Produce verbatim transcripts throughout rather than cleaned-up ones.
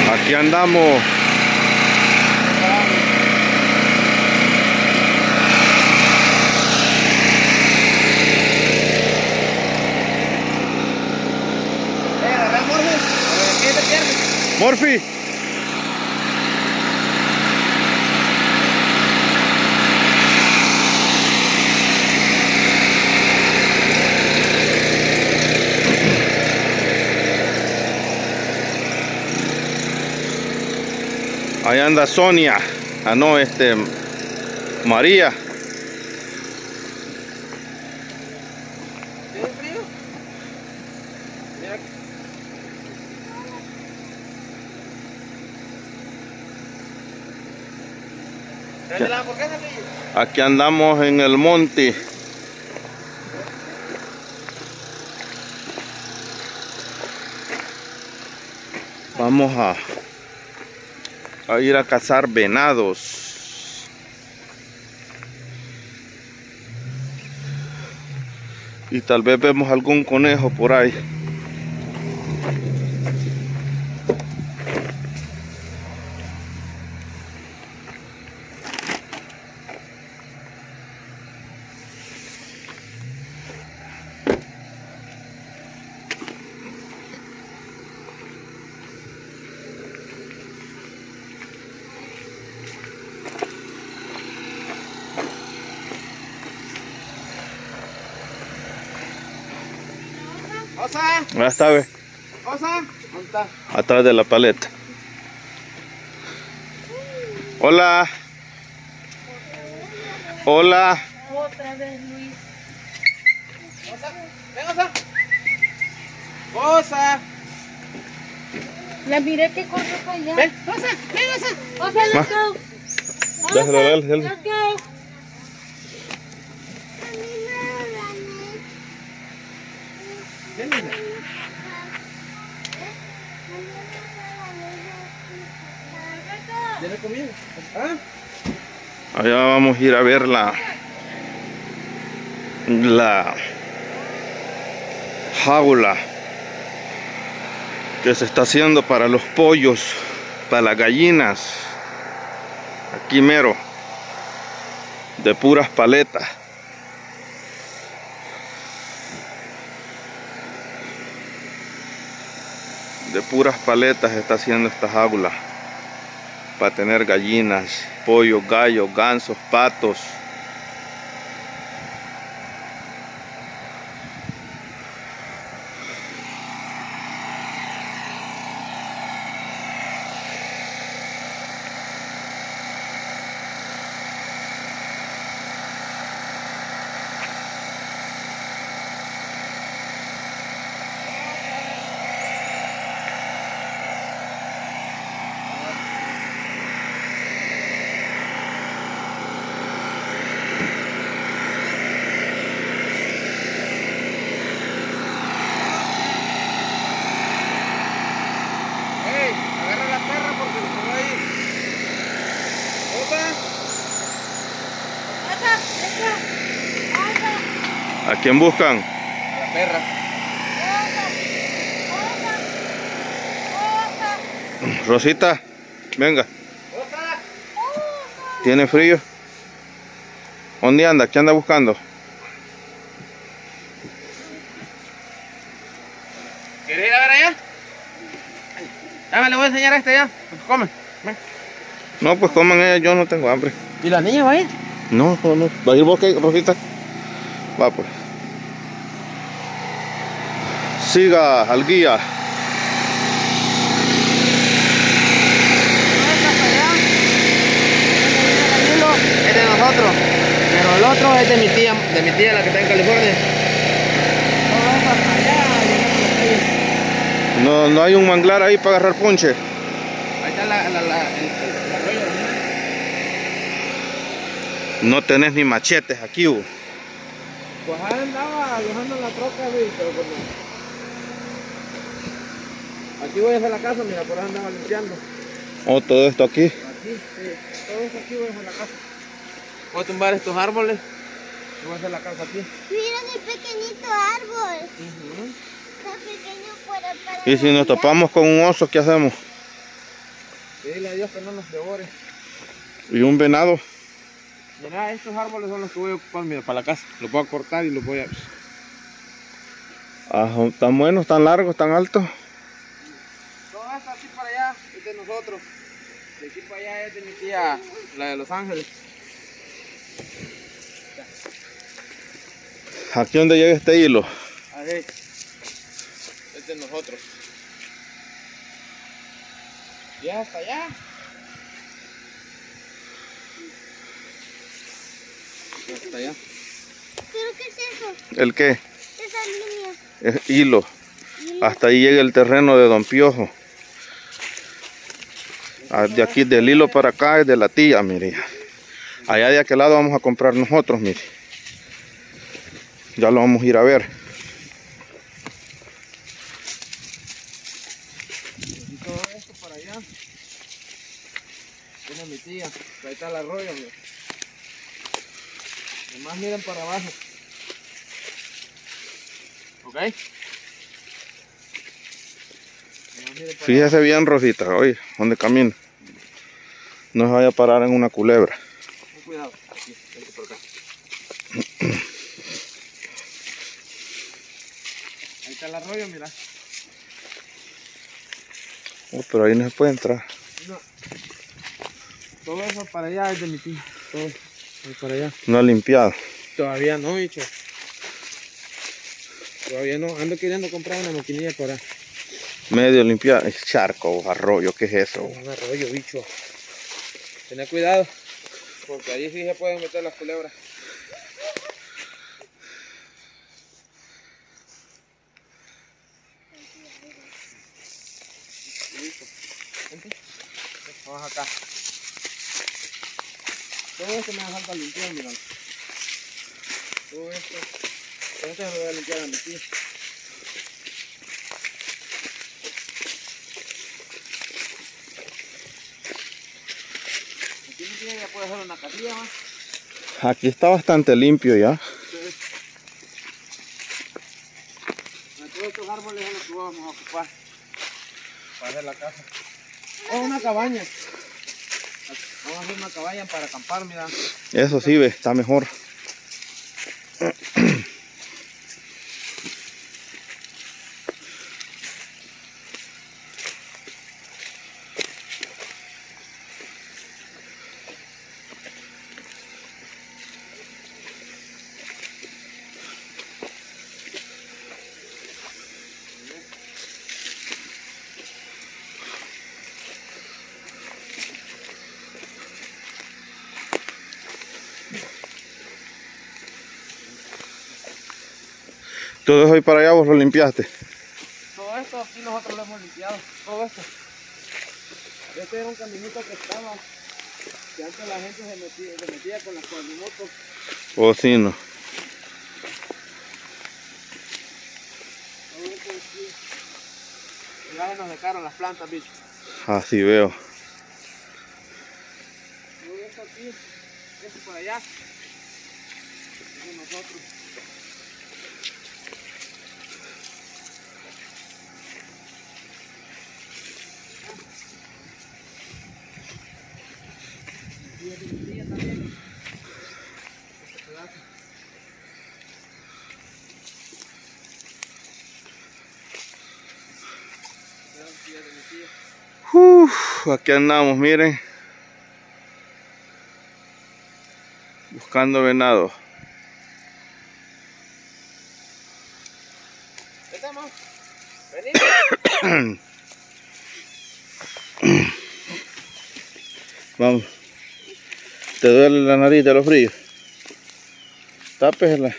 Aquí andamos. Morphy. Ahí anda Sonia. Ah, no, este... María. ¿Tiene frío? Mira. ¿Traes la hamburguesa, Luis? Aquí andamos en el monte. Vamos a, a ir a cazar venados. Y tal vez vemos algún conejo por ahí. Osa, Ya está, ve. Osa, ¿dónde está? Atrás de la paleta. Hola. Hola. Otra vez, Luis. Osa, ven, Osa. Osa, La miré que corre para allá. ven, Osa, ven, Osa. O sea, let's go. Déjalo, déjalo, déjalo. Let's go. Ven, mira. ¿Tiene comida? ¿Ah? Allá vamos a ir a ver la la jaula que se está haciendo para los pollos, para las gallinas. Aquí mero, de puras paletas. De puras paletas se está haciendo esta jaula para tener gallinas, pollos, gallos, gansos, patos. Ey, agarra la perra porque se va a ir. Osa. Osa, let's go. Osa, ¿A quién buscan? A la perra. Osa, Osa, Rosita, venga. Osa. ¿Tiene frío? ¿Dónde anda? ¿Qué anda buscando? ¿Quieres ir a ver allá? Ya me le voy a enseñar a este ya. Come. Ven. No, pues coman ella, yo no tengo hambre. ¿Y la niña va a ir? No, no, no. ¿Va a ir vos, qué, Rosita? Va, pues. Siga al guía. Es de nosotros, pero el otro es de mi tía, de mi tía la que está en California. No, no hay un manglar ahí para agarrar ponche. Ahí está la, la, la, el, el arroyo. No tenés ni machetes aquí, Hugo. Pues ahí andaba alojando en la troca, güey, pero como... Aquí voy a hacer la casa, mira, por ahí andaba limpiando. Oh, todo esto aquí. Aquí, sí, todo esto aquí voy a hacer la casa. Voy a tumbar estos árboles y voy a hacer la casa aquí. Miren el pequeñito árbol. Uh-huh. Tan pequeño para para Y si nos topamos con un oso, ¿qué hacemos? Pedirle a Dios que no nos devore. Y un venado. Mira, estos árboles son los que voy a ocupar, mira, para la casa. Los voy a cortar y los voy a... Ah, tan buenos, tan largos, tan altos. Todo esto así para allá es de nosotros. De aquí para allá es de mi tía, la de Los Ángeles. Aquí donde llega este hilo. Ahí. Es de nosotros. Y hasta allá. Hasta allá. ¿Pero qué es eso? ¿El qué? Esa línea. Es hilo. Hilo. Hasta ahí llega el terreno de Don Piojo. Ah, de aquí del hilo para acá es de la tía, mire. Allá de aquel lado vamos a comprar nosotros, mire. Ya lo vamos a ir a ver. Y todo esto para allá. Tiene mi tía. Ahí está el arroyo, mira. Nomás miren para abajo. ¿Ok? Nomás miren para Fíjese bien, Rosita, oye, donde camina. No se vaya a parar en una culebra. abajo. Ten cuidado. Aquí, vente por acá. Ahí está el arroyo, mira. Oh, pero ahí no se puede entrar. No. Todo eso para allá es de mi tía. Todo ahí para allá. No ha limpiado. Todavía no, bicho. Todavía no. Ando queriendo comprar una maquinilla para Medio limpiado. Es charco, arroyo, ¿qué es eso? un arroyo, bicho. Tener cuidado, porque ahí sí se pueden meter las culebras. Listo. Vente. Vamos acá. Todo esto me va a falta limpiar, mirando. Todo esto. Todo esto me lo voy a limpiar a mi tía. Aquí mi tía ya puede hacer una casilla más. Aquí está bastante limpio ya. Entonces, todos estos árboles son los que vamos a ocupar para hacer la casa. O una cabaña. Vamos a hacer una cabaña para acampar, mira. Eso sí, ve, está mejor. Todo eso ahí para allá vos lo limpiaste. Todo esto aquí nosotros lo hemos limpiado. Todo esto. Este era un caminito que estaba. Que antes la gente se metía, se metía con las cuadrimotos. O si no. Todo esto aquí. Ya se nos secaron las plantas, bicho. Así veo. Todo esto aquí. Esto por allá. Es de nosotros. Y es de mi tía también. Este pedazo. Este pedazo sí es de mi tía. Uf, aquí andamos, miren. Buscando venado. ¿Estamos? Vení. Vamos. ¿Te duele la nariz de los fríos? Tápesela.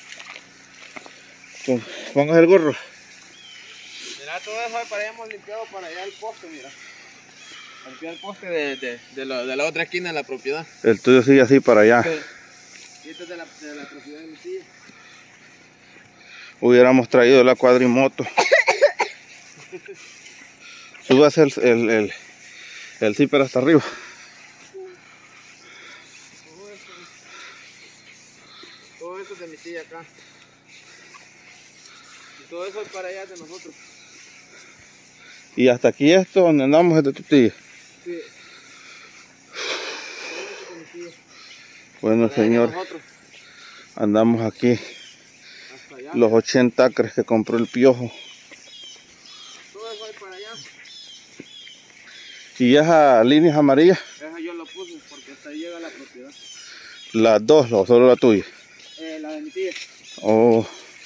Pon- Pongas el gorro. Mira, todo eso para allá hemos limpiado para allá el poste, mira. Limpiar el poste de, de, de, la, de la otra esquina de la propiedad. El tuyo sigue así para allá. Sí. Y este es de la, de la propiedad de mi tía. Hubiéramos traído la cuadrimoto. Subas el, el, el, el zipper hasta arriba. Todo esto, todo esto es de mi tía acá. Y todo eso es para allá de nosotros. Y hasta aquí esto donde andamos es de tu tía. Sí, Bueno, Allá señor, nosotros, andamos aquí. hasta allá. Los ochenta acres que compró el Piojo. Todo eso ahí para allá. Y esas líneas amarillas, Esa yo lo puse porque hasta ahí llega la propiedad. las dos, o solo la tuya. Eh, la de mi tía. Oh,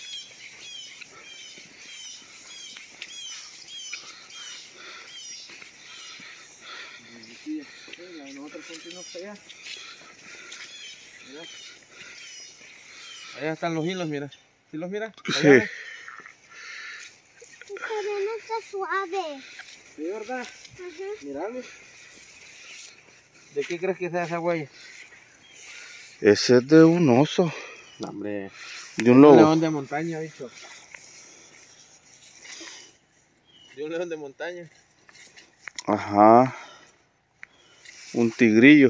La de mi tía. Sí, la de nosotros continúa hasta allá. Mira. Allá están los hilos, mira. ¿Sí los mira? sí. Allá. Pero no está suave. Sí, ¿verdad? Ajá. Míralo. ¿De qué crees que sea esa huella? Ese es de un oso, No, hombre. de un Un lobo. león de montaña, bicho. De un león de montaña. Ajá. Un tigrillo.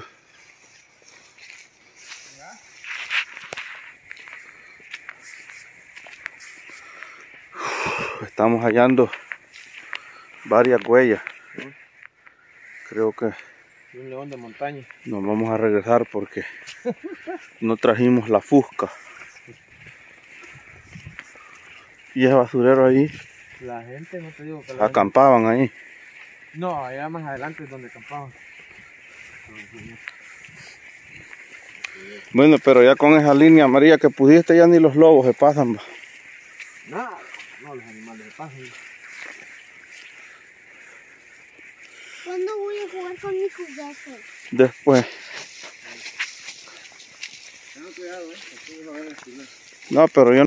Estamos hallando varias huellas. Creo que De un león de montaña. nos vamos a regresar porque no trajimos la fusca. Y ese basurero ahí, La gente, no te digo que la acampaban ahí. gente... No, allá más adelante es donde acampaban. Bueno, pero ya con esa línea amarilla que pusiste ya ni los lobos se pasan. Va. Nada, no, los animales de paso. ¿Cuándo voy a jugar con mi juguete? Después. Ten cuidado, eh. Aquí vas a ver el final. No, pero yo